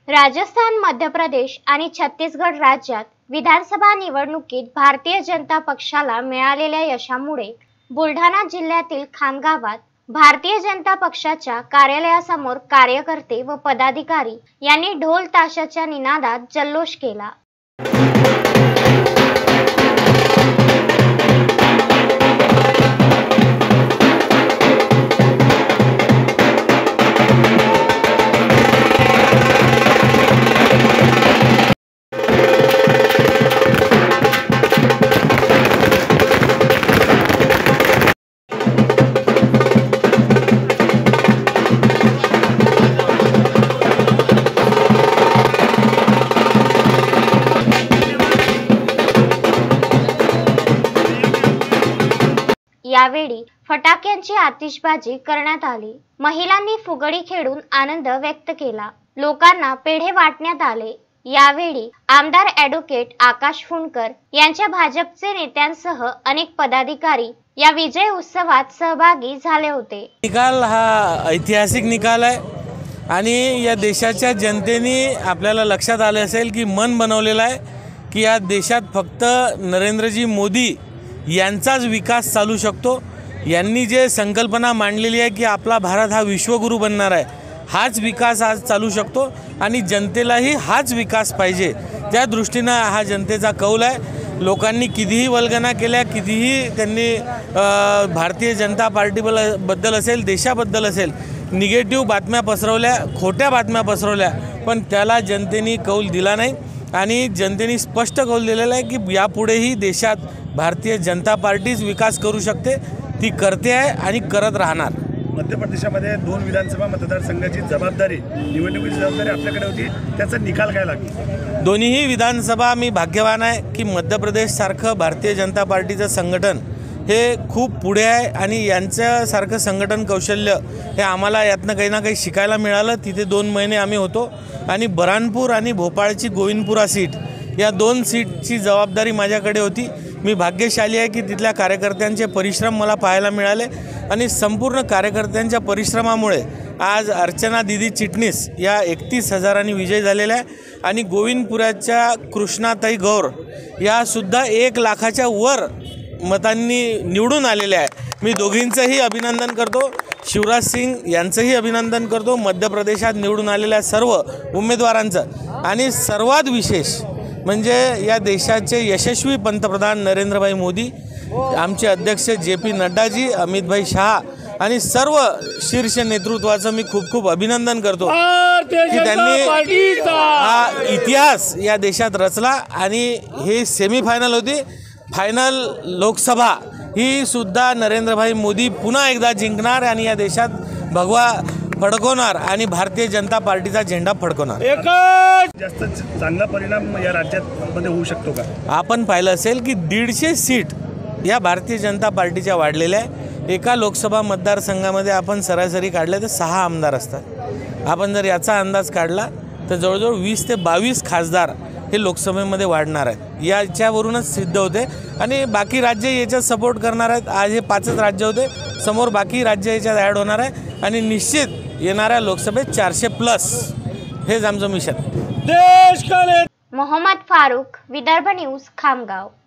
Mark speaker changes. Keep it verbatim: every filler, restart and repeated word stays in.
Speaker 1: राजस्थान, मध्य प्रदेश आणि छत्तीसगड राज्यात विधानसभा निवडणुकीत भारतीय जनता पक्षाला मिळालेल्या यशामुळे बुलढाणा जिल्ह्यातील खामगावात भारतीय जनता पक्षाच्या कार्यालयासमोर कार्यकर्ते व पदाधिकारी यांनी ढोल ताशाच्या निनादात जल्लोष केला। यावेळी फटाक्यांची आतिषबाजी करण्यात आली। महिलांनी फुगडी खेळून आनंद व्यक्त केला। लोकांना पेढे वाटण्यात आले। यावेळी आमदार ॲडव्होकेट आकाश फुंडकर यांच्या भाजपचे नेत्यांसह अनेक पदाधिकारी या विजय उत्सवात सहभागी झाले होते।
Speaker 2: निकाल हा ऐतिहासिक निकाल आहे आणि या देशाच्या जनतेने आपल्याला लक्षात आले असेल की मन बनवलेलं आहे की या देशात फक्त नरेंद्रजी मोदी यांचाच विकास चालू शकतो। यांनी जे संकल्पना मांडलेली आहे की आपला भारत हा विश्वगुरू बनणार आहे, हाच विकास आज चालू शकतो आणि जनतेलाही हाच विकास पाहिजे। त्या दृष्टीने हा जनतेचा कौल आहे। लोकांनी कितीही वल्गना केल्या, कितीही त्यांनी भारतीय जनता पार्टीबद्दल असेल, देशाबद्दल असेल निगेटिव्ह बातम्या पसरवल्या, खोट्या बातम्या पसरवल्या, पण त्याला जनतेने कौल दिला नाही आणि जनतेने स्पष्ट कौल दिलेला आहे की यापुढेही देशात भारतीय जनता पार्टीच विकास करू शकते, ती करते आहे आणि करत राहणार।
Speaker 3: मध्य प्रदेशामध्ये दोन विधानसभा मतदारसंघाची जबाबदारी, निवडणुकीची जबाबदारी आपल्याकडे होती, त्याचा निकाल काय लागला?
Speaker 2: दोन्हीही विधानसभा मी भाग्यवान आहे की मध्य प्रदेशसारखं भारतीय जनता पार्टीचं संघटन हे खूप पुढे आहे आणि यांच्यासारखं संघटन कौशल्य हे आम्हाला यातनं काही ना काही शिकायला मिळालं। तिथे दोन महिने आम्ही होतो आणि बऱ्हाणपूर आणि भोपाळची गोविंदपुरा सीट या दोन सीटची जबाबदारी माझ्याकडे होती। मी भाग्यशाली आहे की तिथल्या कार्यकर्त्यांचे परिश्रम मला पाहायला मिळाले आणि संपूर्ण कार्यकर्त्यांच्या परिश्रमामुळे आज अर्चना दीदी चिटणीस या एकतीस हजारांनी विजय झालेला आहे आणि गोविंदपुराच्या कृष्णाताई गौर यासुद्धा एक लाखाच्या वर मतांनी निवडून आलेले आहे। मी दोघींचंही अभिनंदन करतो, शिवराज सिंग यांचंही अभिनंदन करतो, मध्य प्रदेशात निवडून आलेल्या सर्व उमेदवारांचं। आणि सर्वात विशेष म्हणजे या देशाचे यशस्वी पंतप्रधान नरेंद्रभाई मोदी, आमचे अध्यक्ष जे पी नड्डाजी, अमितभाई शाह आणि सर्व शीर्ष नेतृत्वाचं मी खूप खूप अभिनंदन करतो की त्यांनी हा इतिहास या देशात रचला आणि हे सेमीफायनल होती। फायनल लोकसभा ही सुद्धा नरेंद्रभाई मोदी पुन्हा एकदा जिंकणार आणि या देशात भगवा फडकवणार आणि भारतीय जनता पार्टीचा झेंडा फडकवणार।
Speaker 3: जास्त चांगला परिणाम या राज्यात होऊ शकतो का? आपण
Speaker 2: पाहिलं असेल की दीडशे सीट या भारतीय जनता पार्टीच्या वाढलेल्या आहे। एका लोकसभा मतदारसंघामध्ये आपण सरासरी काढले तर सहा आमदार असतात। आपण जर याचा अंदाज काढला तर जवळजवळ वीस ते बावीस खासदार हे लोकसभेमध्ये वाढणार आहेत। याच्यावरूनच सिद्ध होते आणि बाकी राज्य याच्यात सपोर्ट करणार आहेत। आज हे पाचच राज्य होते, समोर बाकी राज्य याच्यात ॲड होणार आहे आणि निश्चित येणाऱ्या लोकसभेत चारशे प्लस हेच आमचं मिशन।
Speaker 1: मोहम्मद फारूक, विदर्भ न्यूज, खामगाव।